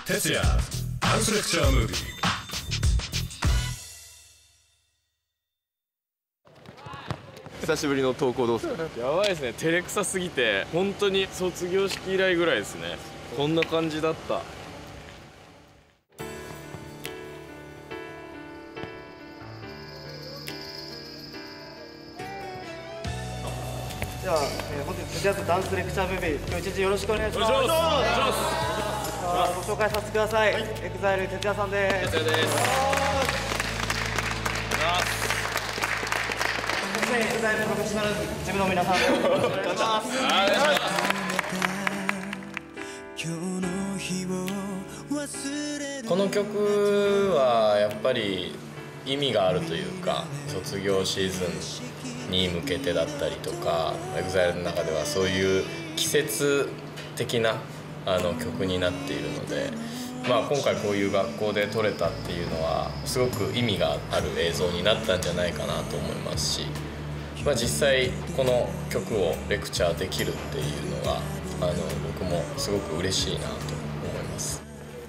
徹也ダンスレクチャームービー。 久しぶりの投稿どうすか？ やばいですね、照れくさすぎて本当に卒業式以来ぐらいですね。こんな感じだった。 では、本日徹夜ダンスレクチャームービー、今日一日よろしくお願いします。ご紹介させてください。EXILE 徹夜さんです。 徹夜です。 そして EXILE プロフェッショナルジムの皆さんです。お願いします。 この曲はやっぱり意味があるというか、卒業シーズンに向けてだったりとか、 EXILE の中ではそういう季節的な曲になっているので、今回こういう学校で撮れたっていうのはすごく意味がある映像になったんじゃないかなと思いますし、実際この曲をレクチャーできるっていうのが僕もすごく嬉しいなと思います。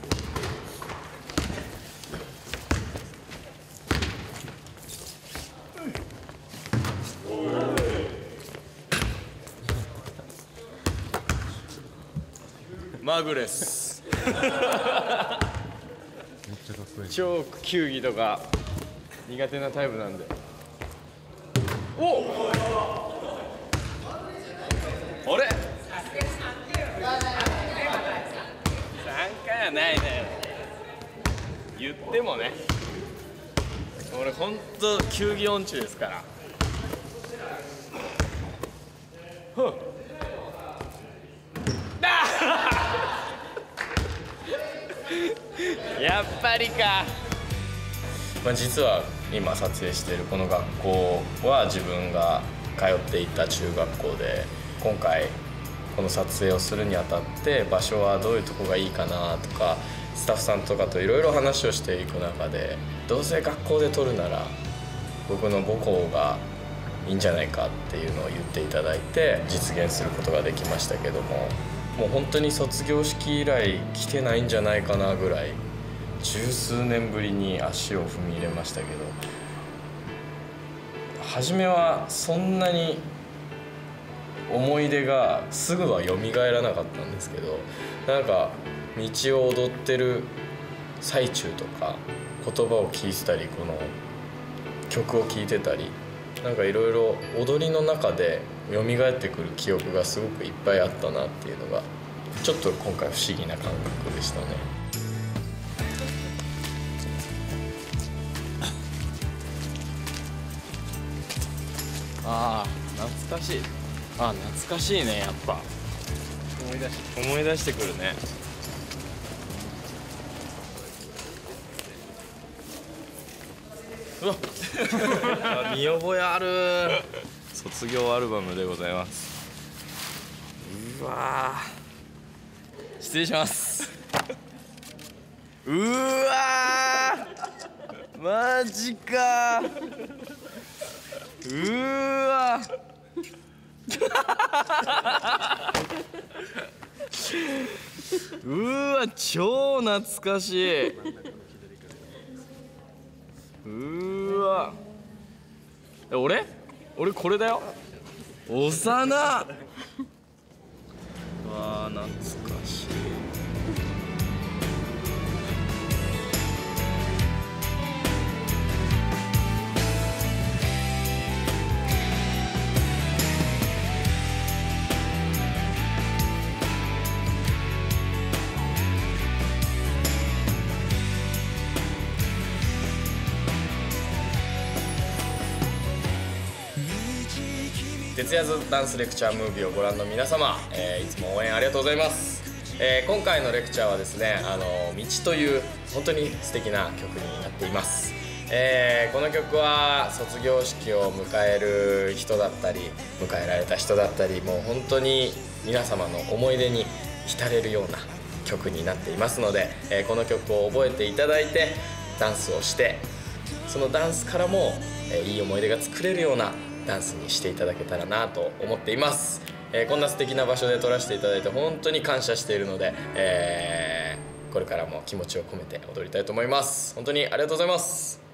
マグレス超球技とか苦手なタイプなんで。おっ、あれ3回はないね。言ってもね、俺ほんと球技音痴ですから。やっぱりか。 実は今撮影しているこの学校は自分が通っていた中学校で、今回この撮影をするにあたって場所はどういうとこがいいかなとか、スタッフさんとかといろいろ話をしていく中で、どうせ学校で撮るなら僕の母校がいいんじゃないかっていうのを言っていただいて実現することができましたけども、もう本当に卒業式以来来てないんじゃないかなぐらい、十数年ぶりに足を踏み入れましたけど、初めはそんなに思い出がすぐは蘇らなかったんですけど、なんか道を踊ってる最中とか言葉を聞いてたり、この曲を聴いてたり、なんかいろいろ踊りの中で蘇ってくる記憶がすごくいっぱいあったなっていうのが、ちょっと今回不思議な感覚でしたね。 ああ、懐かしい。あ、懐かしいね。やっぱ思い出してくるね。うわ見覚えある。卒業アルバムでございます。うわー、失礼します。うわー、マジか。うわうわ、超懐かしい。うわ、俺これだよ。幼っ。うわー、懐かしい。 徹夜ダンスレクチャームービーをご覧の皆様、いつも応援ありがとうございます。今回のレクチャーはですね、道という本当に素敵な曲になっています。この曲は卒業式を迎える人だったり、迎えられた人だったり、もう本当に皆様の思い出に浸れるような曲になっていますので、この曲を覚えていただいてダンスをして、そのダンスからも、いい思い出が作れるようなダンスにしていただけたらなと思っています。こんな素敵な場所で撮らせていただいて本当に感謝しているので、 これからも気持ちを込めて踊りたいと思います。本当にありがとうございます。